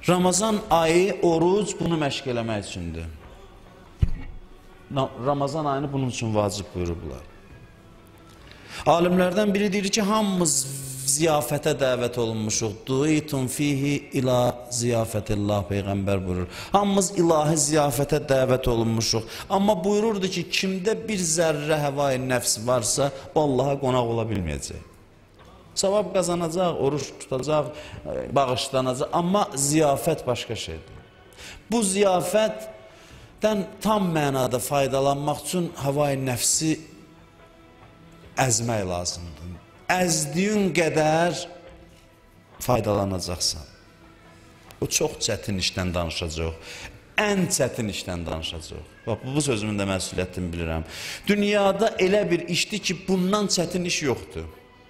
Ramazan ayı, oruc bunu məşq eləmək üçündür. Ramazan ayını bunun üçün vacib buyurublar. Alimlərdən biri deyir ki, hamımız ziyafətə dəvət olunmuşuq. Duitun fihi ila ziyafətillah, Peyğəmbər buyurur. Hamımız ilahi ziyafətə dəvət olunmuşuq. Amma buyururdu ki, kimdə bir zərrə həvai nəfs varsa, o Allaha qonaq ola bilməyəcək. Savab qazanacaq, oruç tutacaq, bağışlanacaq. Amma ziyafət başqa şeydir. Bu ziyafətdən tam mənada faydalanmaq üçün həvai nəfsi əzmək lazımdır. Əzdiyin qədər faydalanacaqsan. O çox çətin işdən danışacaq. Ən çətin işdən danışacaq. Bax, bu sözümün də məsuliyyətini bilirəm. Dünyada elə bir işdir ki, bundan çətin iş yoxdur.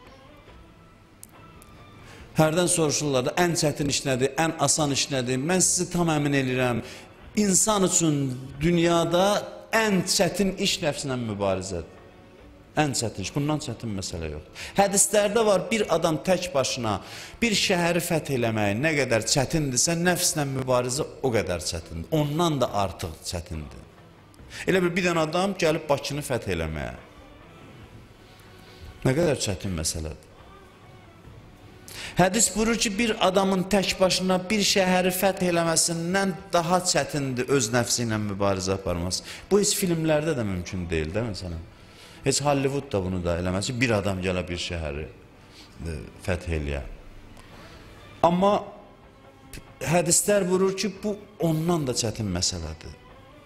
Hərdən soruşurlar da, ən çətin iş nədir, ən asan iş nədir? Mən sizi tam əmin edirəm. İnsan üçün dünyada ən çətin iş nəfslə mübarizədir. Ən çətin iş, bundan çətin məsələ yox. Hədislərdə var, bir adam tək başına bir şəhəri fəth eləməyi nə qədər çətindirsə, nəfslə mübarizə o qədər çətindir. Ondan da artıq çətindir. Elə bir dənə adam gəlib Bakını fəth eləməyə. Nə qədər çətin məsələdir. Hədis buyurur ki, bir adamın tək başına bir şəhəri fəth eləməsindən daha çətindir öz nəfsi ilə mübarizə aparması. Bu heç filmlərdə də mümkün deyil, değil mi sənə? Heç Hollywood da bunu da eləməz ki, bir adam gələ bir şəhəri fəth eləyə. Amma hədislər buyurur ki, bu ondan da çətin məsələdir.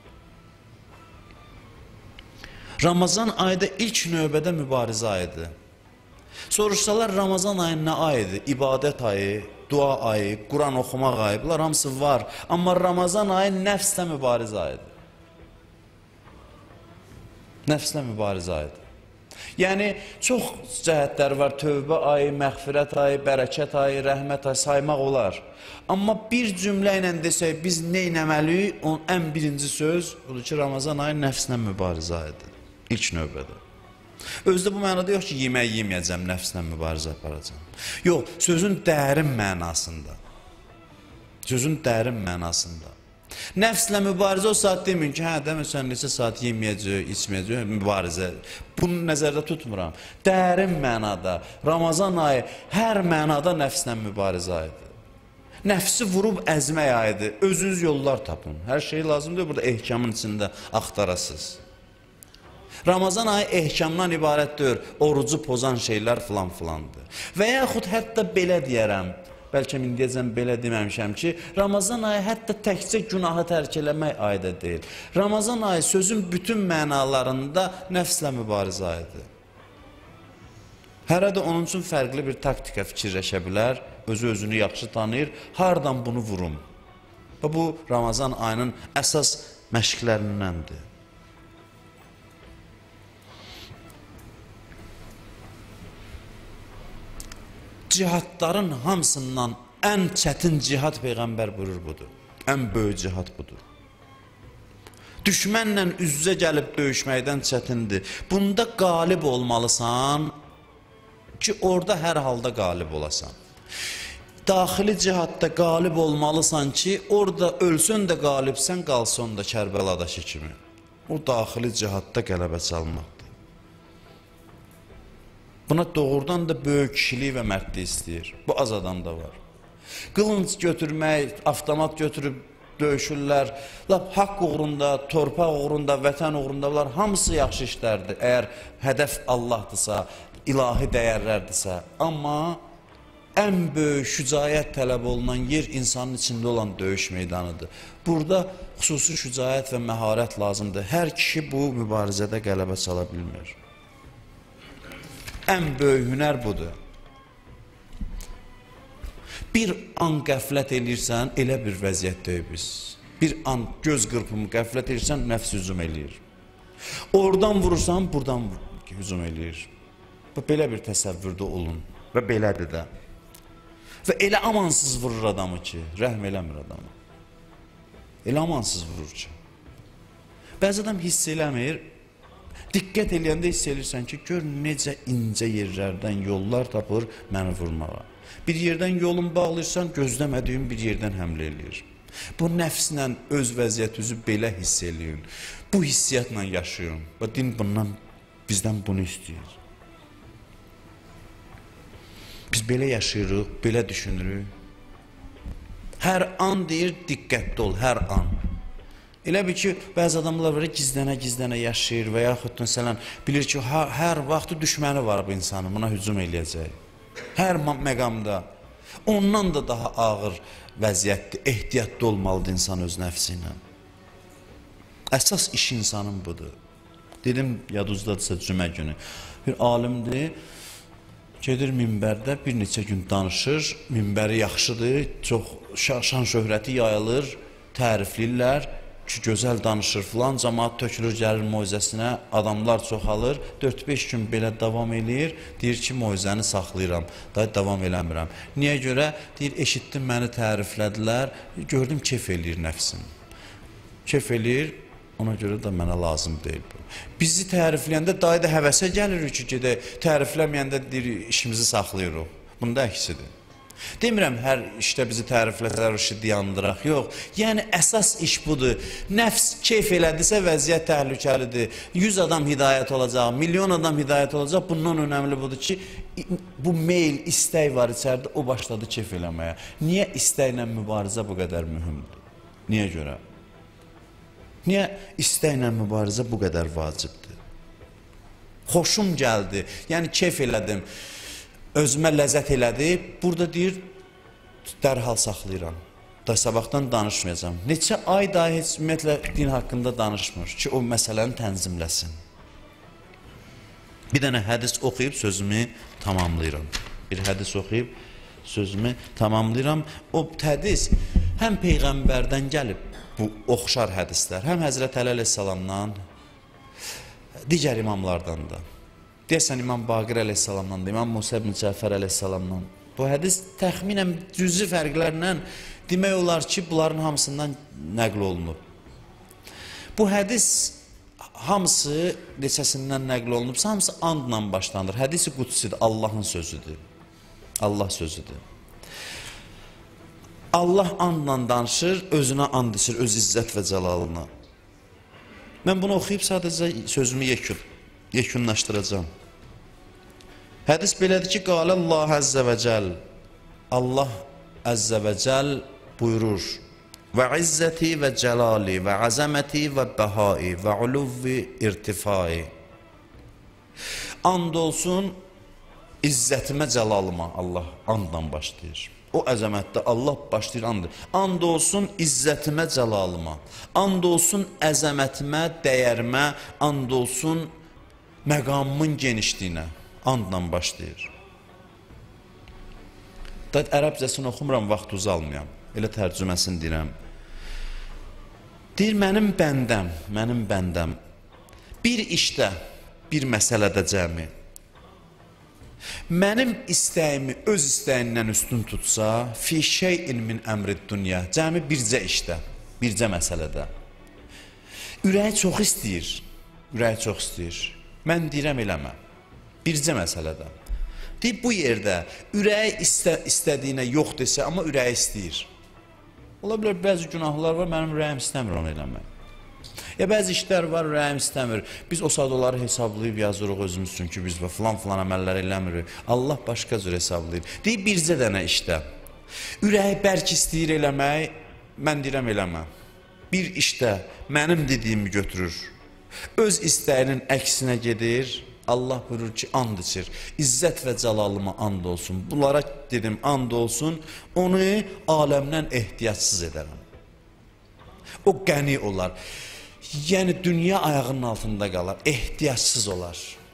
Ramazan ayda ilk növbədə mübarizə ayıdır. Soruşsalar Ramazan ayı nə ayıdır? İbadət ayı, dua ayı, Quran oxumaq ayı, bunlar hamısı var. Amma Ramazan ayı nəfslə mübarizə ayıdır. Nəfslə mübarizə ayıdır. Yəni, çox cəhətlər var. Tövbə ayı, məğfirət ayı, bərəkət ayı, rəhmət ayı saymaq olar. Amma bir cümlə ilə desək, biz nə etməliyik? Onun ən birinci söz odur ki, Ramazan ayı nəfslə mübarizə ayıdır. İlk növbədə. Özdə bu mənada yox ki, yemək yeməyəcəm, nəfslə mübarizə aparacam. Yox, sözün dərin mənasında. Sözün dərin mənasında. Nəfslə mübarizə o saat demin ki, hə, demirsən, neçə saat yeməyəcək, içməyəcək, mübarizə. Bunu nəzərdə tutmuram. Dərin mənada, Ramazan ayı hər mənada nəfslə mübarizə ayıdır. Nəfsi vurub əzmək ayıdır. Özünüz yollar tapın. Hər şey lazımdır, burada ehkamın içində axtarasınız. Ramazan ayı ehkamdan ibarət deyir, orucu pozan şeylər filandır. Və yaxud hətta belə deyərəm, bəlkə min deyəcəm belə deməmişəm ki, Ramazan ayı hətta təkcə günahı tərk eləmək ayda deyil. Ramazan ayı sözün bütün mənalarında nəfslə mübarizə ayıdır. Hərədə onun üçün fərqli bir taktika fikirləşə bilər, özünü yaxşı tanıyır, hardan bunu vurum. Bu Ramazan ayının əsas məşqlərindəndir. Cihadların hamısından ən çətin cihad Peyğəmbər buyurur budur. Ən böyük cihad budur. Düşmənlə üz-üzə gəlib döyüşməkdən çətindir. Bunda qalib olmalısan ki, orada hər halda qalib olasan. Daxili cihadda qalib olmalısan ki, orada ölsən də qalibsən, qalsan da Kərbəladakı kimi. O daxili cihadda qələbə çalmaqdır. Buna doğrudan da böyük kişilik və mərdlik istəyir. Bu az adamda var. Qılınc götürmək, avtomat götürüb döyüşürlər. Haqq uğrunda, torpaq uğrunda, vətən uğrunda bunlar hamısı yaxşı işlərdir. Əgər hədəf Allahdırsa, ilahi dəyərlərdirsə. Amma ən böyük şücaət tələb olunan yer insanın içində olan döyüş meydanıdır. Burada xüsusi şücaət və məharət lazımdır. Hər kişi bu mübarizədə qələbə çala bilmir. Ən böyük hünər budur. Bir an qəflət eləyirsən, elə bir vəziyyətdəyik biz. Bir an göz qırpımı qəflət eləyirsən, nəfs hücum eləyir. Oradan vurursan, buradan hücum eləyir. Belə bir təsəvvürdə olun və belədir də. Və elə amansız vurur adamı ki, rəhm eləmir adamı. Elə amansız vurur ki. Bəzi adam hiss eləmir, diqqət eləyəndə hiss eləyirsən ki, gör necə incə yerlərdən yollar tapır məni vurmağa. Bir yerdən yolun bağlayırsan, gözləmədiyin bir yerdən həmlə eləyir. Bu nəfslə öz vəziyyətinizi belə hiss eləyin. Bu hissiyatla yaşayın. Və din bizdən bunu istəyir. Biz belə yaşayırıq, belə düşünürük. Hər an deyir, diqqətli ol, hər an. Elə bir ki, bəzi adamlar var, gizlənə-gizlənə yaşayır və yaxud məsələn, bilir ki, hər vaxtı düşməni var bu insanın, buna hücum eləyəcək. Hər məqamda. Ondan da daha ağır vəziyyətdir, ehtiyatlı olmalıdır insan öz nəfsi ilə. Əsas iş insanın budur. Dedim, yaduzdadırsa cümə günü. Bir alimdir, gedir minbərdə bir neçə gün danışır, minbəri yaxşıdır, çox şan şöhrəti yayılır, tərifləyirlər ki, gözəl danışır filan, cəmaat tökülür, gəlir moizəsinə, adamlar çoxalır, 4-5 gün belə davam eləyir, deyir ki, moizəni saxlayıram, davam eləmirəm. Niyə görə? Deyir, eşitdim, məni təriflədilər, gördüm, keyf eləyir nəfsim. Keyf eləyir, ona görə də mənə lazım deyil bu. Bizi tərifləyəndə dayı da həvəsə gəlirik ki, gedək, tərifləməyəndə deyir, işimizi saxlayırıq. Bunda əksidir. Demirəm, hər işdə bizi tərifləsələr, işi dayandıraq, yox. Yəni, əsas iş budur. Nəfs keyf elədirsə, vəziyyət təhlükəlidir. 100 adam hidayət olacaq, milyon adam hidayət olacaq. Bundan önəmli budur ki, bu meyl, istək var içəridə, o başladı keyf eləməyə. Niyə istəklə mübarizə bu qədər mühümdür? Niyə görə? Niyə istəklə mübarizə bu qədər vacibdir? Xoşum gəldi, yəni keyf elədim, özümə ləzzət elədi. Burada deyir, dərhal saxlayıram. Da sabahdan danışmayacağam. Neçə ay daha heç ümumiyyətlə din haqqında danışmır ki, o məsələni tənzimləsin. Bir dənə hədis oxuyub sözümü tamamlayıram. Bir hədis oxuyub sözümü tamamlayıram. O hədis həm Peyğəmbərdən gəlib, bu oxşar hədislər, həm Həzrət Əli əleyhissalamdan, digər imamlardan da. Deyəsən, İmam Baqir əleyhissalamdan da, İmam Musa ibn Cəfər əleyhissalamdan. Bu hədis təxminən cüzi fərqlərlə demək olar ki, bunların hamısından nəql olunub. Bu hədis hamısı neçəsindən nəql olunubsa, hamısı andla başlanır. Hədisi qudsidir, Allahın sözüdür. Allah sözüdür. Allah andla danışır, özünə and içir, öz izzət və cəlalına. Mən bunu oxuyub sadəcə sözümü yekunlaşdıracağam. Hədis belədir ki, qalə Allah əzzə və cəl. Allah əzzə və cəl buyurur. Və izzəti və cəlali və əzəməti və bəhai və uluvvi irtifai. And olsun izzətimə, cəlalıma. Allah andla başlayır. O əzəmətdə Allah başlayır andır. And olsun izzətimə, cəlalıma. And olsun əzəmətimə, dəyərimə. And olsun məqamımın genişliyinə. Andla başlayır. Ərəbcəsini oxumuram, vaxt uzalmayam. Elə tərcüməsini deyirəm. Deyir, mənim bəndəm bir işdə, bir məsələdə cəmi mənim istəyimi öz istəyindən üstün tutsa, fi şeyin min əmrid dünya, cəmi bircə işdə, bircə məsələdə. Ürəyi çox istəyir. Mən deyirəm eləmə, bircə məsələdə. Deyib, bu yerdə ürəyi istədiyinə yox desə, amma ürəyi istəyir. Ola bilər, bəzi günahlar var, mənim ürəyim istəmir onu eləmək. Ya bəzi işlər var, ürəyim istəmir. Biz o saat onları hesablayıb yazırıq özümüz üçün ki, biz filan əməllər eləmirik. Allah başqa cür hesablayır. Deyib, bircə dənə işdə. Ürəyi bərk istəyir eləmək, mən deyirəm eləmə. Bir işdə mənim dediyimi götürür. Öz istəyinin əksinə gedir. Allah buyurur ki, and içir. İzzət və cəlalıma and olsun. Bunlara dedim, and olsun. Onu aləmdən ehtiyacsız edərəm. O qəni olar. Yəni, dünya ayağının altında qalar, ehtiyacsız olar.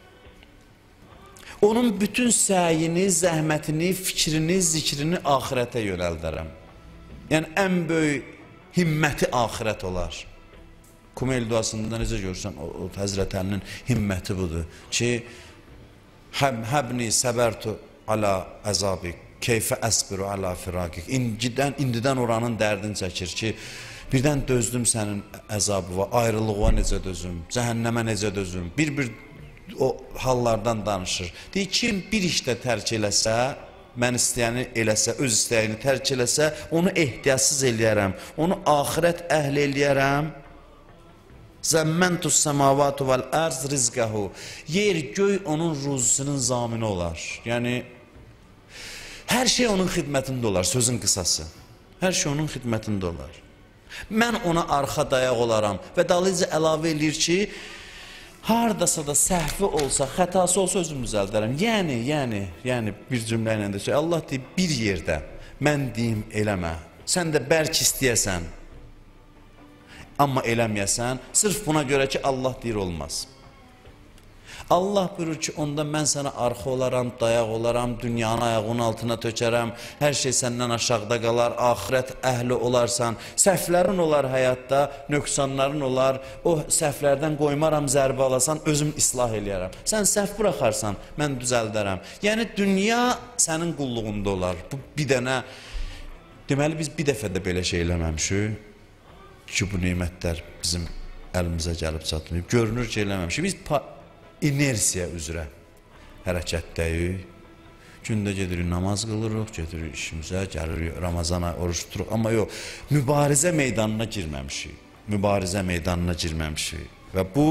Onun bütün səyini, zəhmətini, fikrini, zikrini axirətə yönəldərəm. Yəni, ən böyük himməti axirət olar. Kumeyl duasında necə görürsən, o Həzrət Əlinin himməti budur ki, həbni səbərtu alə əzabik, keyfə əsbiru alə firaqik. İndidən oranın dərdini çəkir ki, birdən dözdüm sənin əzabıva, ayrılığa necə dözüm, cəhənnəmə necə dözüm, bir o hallardan danışır. Deyir, kim bir işdə tərk eləsə, mən istəyəni eləsə, öz istəyini tərk eləsə, onu ehtiyatsız eləyərəm, onu axirət əhl eləyərəm. Zəmməntus səmavatu vəl ərz rizqəhu. Yer, göy onun ruzusunun zamini olar. Yəni, hər şey onun xidmətində olar, sözün qısası. Hər şey onun xidmətində olar. Mən ona arxa dayaq olaram və dalıca əlavə eləyir ki, hardasa da səhvi olsa, xətası olsa özüm düzəldərəm. Yəni bir cümlə ilə də söyləyək, Allah deyib, bir yerdə mən deyim, eləmə. Sən də bərk istəyəsən, amma eləməyəsən, sırf buna görə ki, Allah deyir, olmaz. Allah buyurur ki, onda mən sənə arxa olaram, dayaq olaram, dünyanın ayağının altına tökərəm, hər şey səndən aşağıda qalar, axirət əhli olarsan, səhvlərin olar həyatda, nöqsanların olar, o səhvlərdən qoymaram, zərbə alasan, özüm islah eləyərəm. Sən səhv buraxarsan, mən düzəldərəm. Yəni, dünya sənin qulluğunda olar. Bu bir dənə, deməli, biz bir dəfə də belə şey eləməmişik ki, bu neymətlər bizim əlimizə gəlib çatmayıb. Görünür ki, eləməmişik. Biz inersiya üzrə hərəkətdəyik. Gündə gedirik, namaz qılırıq, gedirik işimizə, gəlirik, Ramazana oruç tuturuq. Amma yox, mübarizə meydanına girməmişik. Mübarizə meydanına girməmişik. Və bu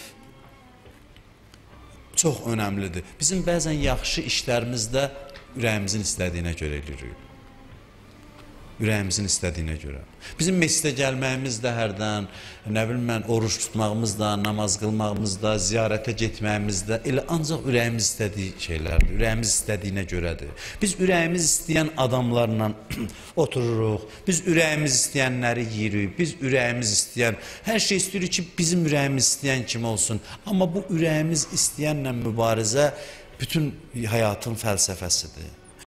çox önəmlidir. Bizim bəzən yaxşı işlərimizdə ürəyimizin istədiyinə görə edirik. Ürəyimizin istədiyinə görə. Bizim məscidə gəlməyimiz də hərdən, nə bilim mən, oruç tutmağımız da, namaz qılmağımız da, ziyarətə getməyimiz də elə ancaq ürəyimiz istədiyi şeylərdir, ürəyimiz istədiyinə görədir. Biz ürəyimiz istəyən adamlarla otururuq, biz ürəyimiz istəyənləri yeyirik, biz ürəyimiz istəyən, hər şey istəyirik ki, bizim ürəyimiz istəyən kimi olsun. Amma bu ürəyimiz istəyənlə mübarizə bütün həyatın fəlsəfəsidir.